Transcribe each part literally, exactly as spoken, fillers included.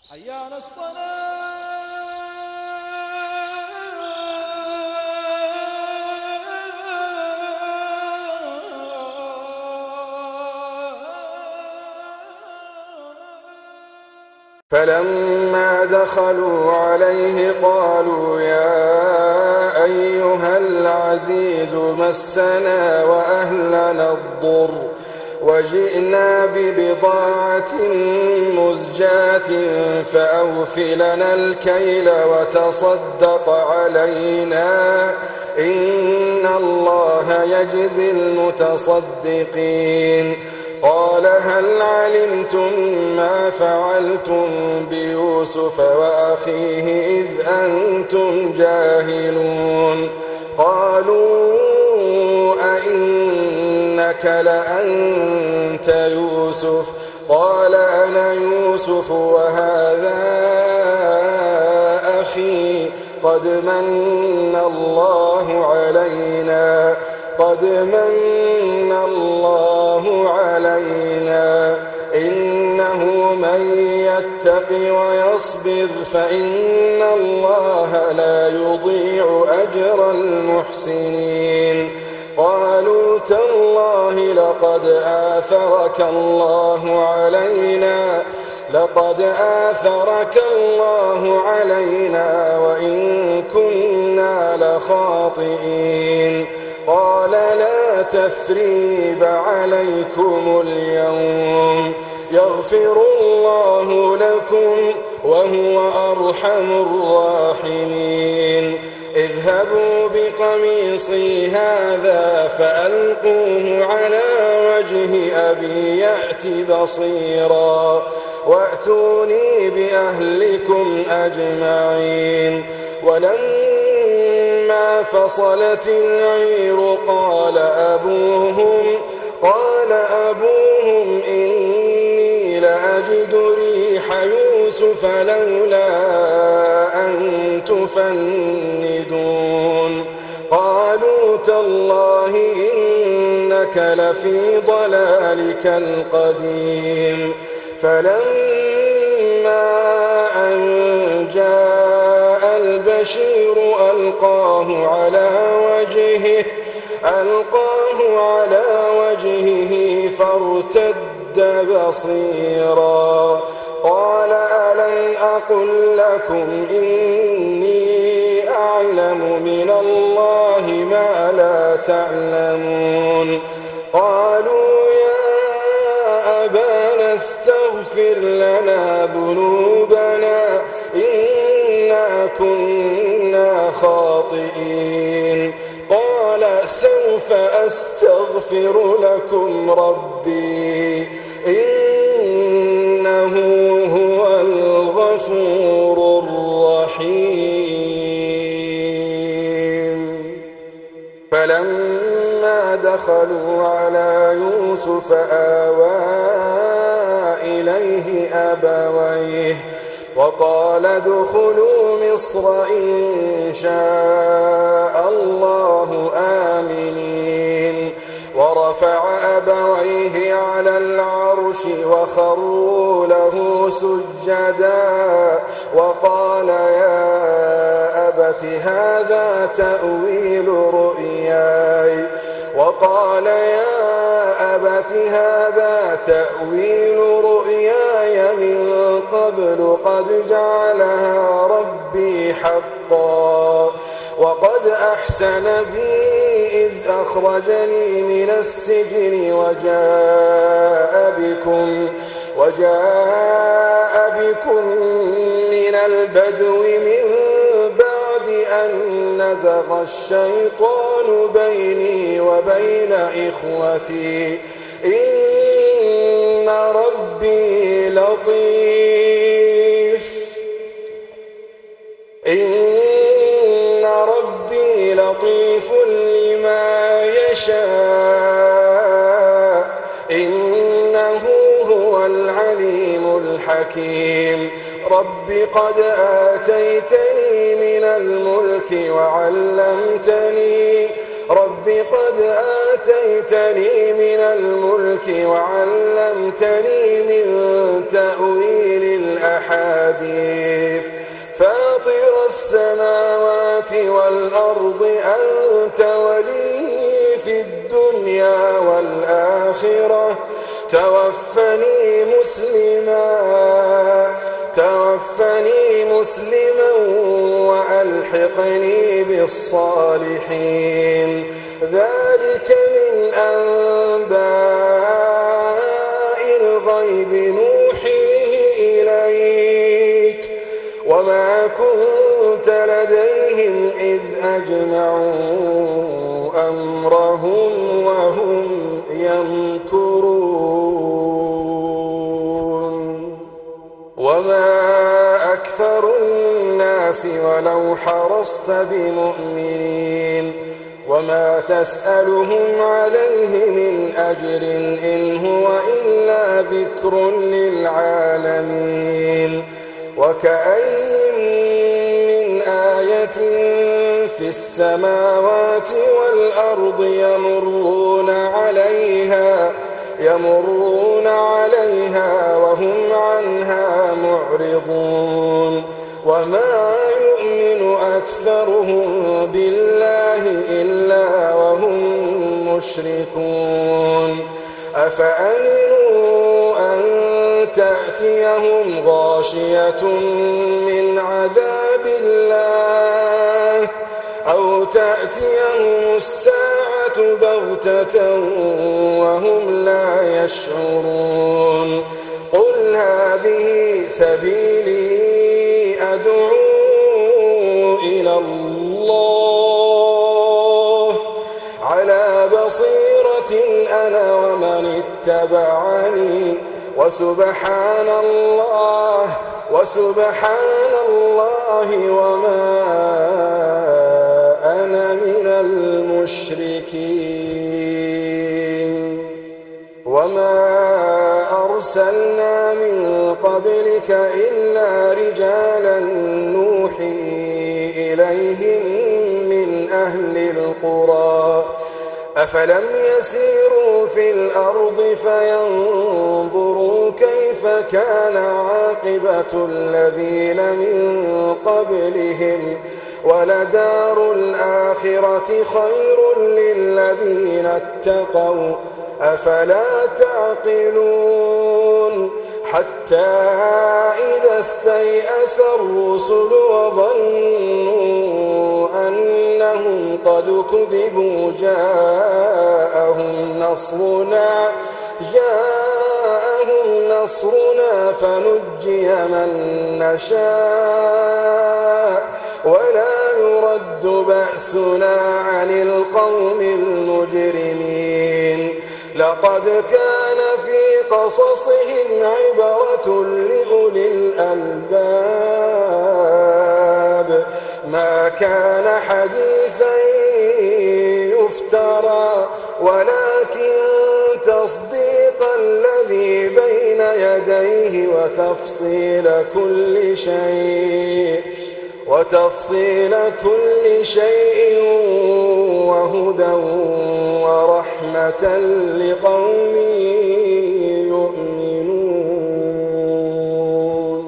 حي على الصلاة. فلما دخلوا عليه قالوا يا أيها العزيز مسنا وأهلنا الضر وجئنا ببضاعة مزجاة فأوف لنا الكيل وتصدق علينا إن الله يجزي المتصدقين. قال هل علمتم ما فعلتم بيوسف وأخيه إذ أنتم جاهلون؟ قالوا أئنك لأنت يوسف؟ قال أنا يوسف وهذا أخي قد من الله علينا قد من الله علينا إنه من يتق ويصبر فإن الله لا يضيع أجر المحسنين. قالوا تالله لقد آثرك الله علينا لقد آثرك الله علينا وإن كنا لخاطئين. قال لا تثريب عليكم اليوم يغفر الله لكم وهو أرحم الراحمين. اذهبوا بقميصي هذا فألقوه على وجه أبي يأت بصيرا وأتوني بأهلكم أجمعين. ولما فصلت العير قال أبوهم قال أبوهم إني لأجد ريح يوسف لولا أن تفندون. قالوا تالله إنك لفي ضلالك القديم. فلما أن جاء البشير ألقاه على وجهه ألقاه على وجهه فارتد بصيرا. قال ألم أقل لكم إني أعلم من الله ما لا تعلمون؟ قالوا يا أبانا استغفر لنا ذنوبنا إنا كنا خاطئين. قال سوف أستغفر لكم ربي إنه هو الغفور الرحيم. فلما دخلوا على يوسف آوى إليه أبويه وقال ادخلوا مصر إن شاء الله آمنين. ورفع أبويه على العرش وخروا له سجدا وقال يا أبت هذا تأويل رؤياي وقال يا أبت هذا تأويل رؤياي من قبل قد جعلها ربي حقا وقد أحسن بي إذ أخرجني من السجن وجاء بكم وجاء بكم من البدو من بعد أن نزغ الشيطان بيني وبين إخوتي إن ربي لطيف إن ربي لطيف لما يشاء إنه هو العليم الحكيم. رب قد آتيتني من الملك وعلمتني رب قد آتيتني من الملك وعلمتني من تأويل الأحاديث الأحاديث فاطر السماوات والأرض أنت ولي في الدنيا والآخرة توفني مسلما توفني مسلما وألحقني بالصالحين ذلك من أنباء الغيب نوحيه إليك وما كنت لديهم إذ أجمعوا أمرهم وهم يمكرون وما أكثر الناس ولو حرصت بمؤمنين وما تسألهم عليه من أجر إن هو إلا ذكر للعالمين وكأين من آية في السماوات والأرض يمرون عليها يمرون عليها وهم عنها معرضون وما يؤمن أكثرهم بالله إلا وهم مشركون أفأمنوا أن تأتيهم غاشية من عذاب الله أو تأتيهم الساعة بغتة وهم لا يشعرون قل هذه سبيلي أدعو إلى الله على بصيرة أنا ومن اتبعني وسبحان الله وسبحان الله وما أنا من المشركين وما أرسلنا من قبلك إلا رجالا نوحي إليهم من أهل القرى أفلم يسيروا في الأرض فينظروا كيف كان عاقبة الذين من قبلهم ولدار الآخرة خير للذين اتقوا أفلا تعقلون حتى إذا استيأس الرسل وظنوا أنهم قد كذبوا جاءهم نصرنا جاءهم نصرنا فنجي من نشاء ولا يرد بأسنا عن القوم المجرمين لقد كان في قصصهم عبرة لأولي الألباب ما كان حديثا يفترى ولكن تصديق الذي بين يديه وتفصيل كل شيء وتفصيل كل شيء وهدى ورحمة لقوم يؤمنون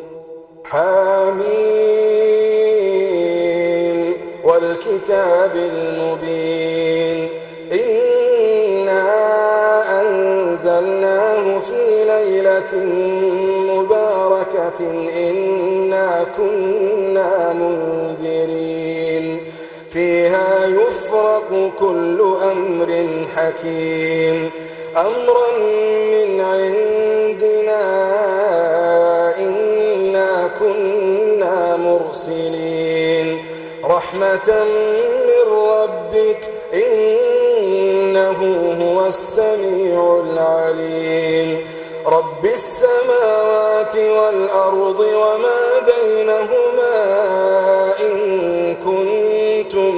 حميم والكتاب المبين إنا أنزلناه في ليلة مباركة إنا كنا منذرين فيها يفرق كل أمر حكيم أمرا من عندنا إنا كنا مرسلين رحمة من ربك إنه هو السميع العليم رب السماوات والأرض وما بينهما إن كنتم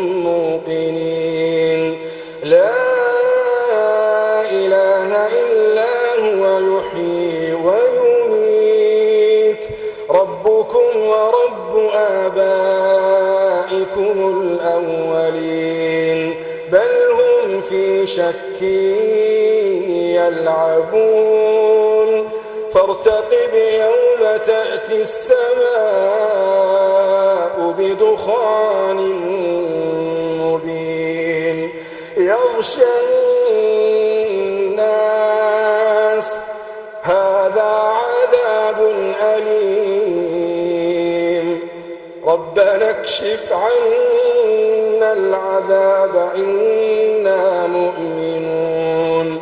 موقنين لا إله إلا هو يحيي ويميت ربكم ورب آبائكم الأولين بل هم في شك يلعبون وارتقب يوم تأتي السماء بدخان مبين يغشى الناس هذا عذاب أليم ربنا اكشف عنا العذاب إنا مؤمنون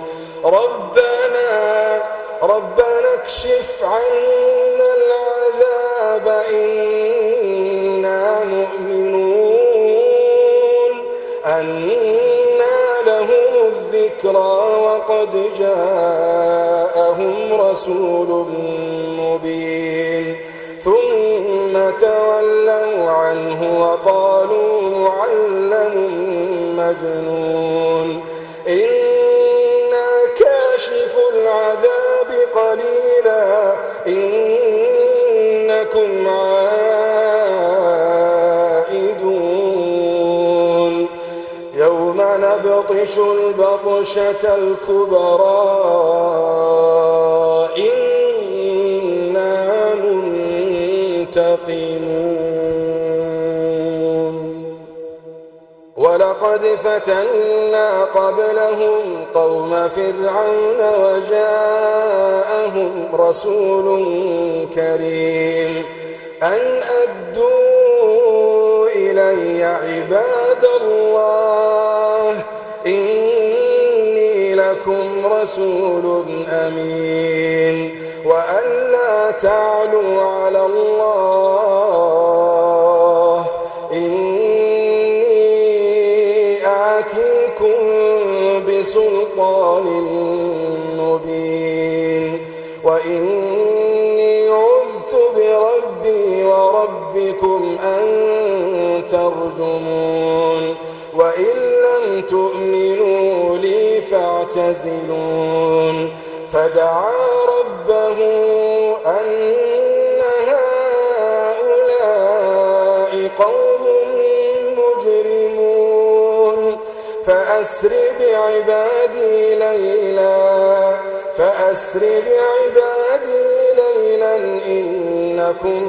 ربنا ربنا اكشف عنا العذاب إنا مؤمنون أنى لهم الذكرى وقد جاءهم رسول مبين ثم تولوا عنه وقالوا معلم مجنون إنا كاشف العذاب قليلا إنكم عائدون يوم نبطش البطشة الكبرى إنا منتقمون ولقد فتنا قبلهم قوم فرعون وجاءهم رسول كريم أن أدوا إلي عباد الله إني لكم رسول أمين وأن لا تعلوا على الله إني آتيكم بسلطان مبين وإني عذت بربي وربكم أن ترجمون وإن لم تؤمنوا لي فاعتزلون فدعا ربه أن هؤلاء قوم مجرمون فأسر بعبادي ليلا فأسر بعبادي ليلا إنكم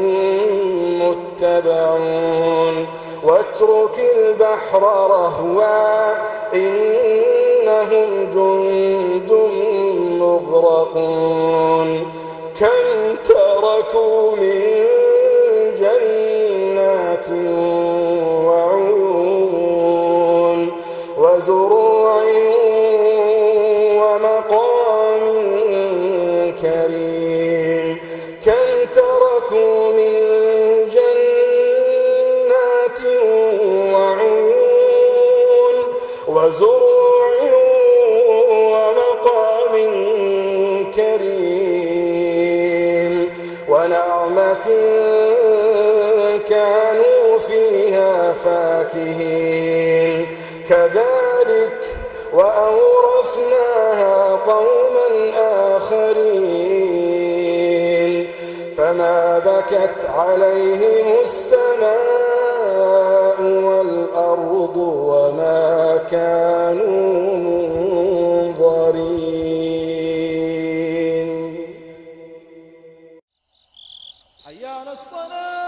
متبعون واترك البحر رهوا إنهم جند مغرقون كم تركوا من جنات وعيون وزروع ومقام كريم كم تركوا من جنات وعيون وزروع ومقام كريم ونعمة كانوا فيها فاكهين كذلك وأورثناها قوما آخرين فما بكت عليهم السماء والأرض وما كانوا منظرين حي على الصلاة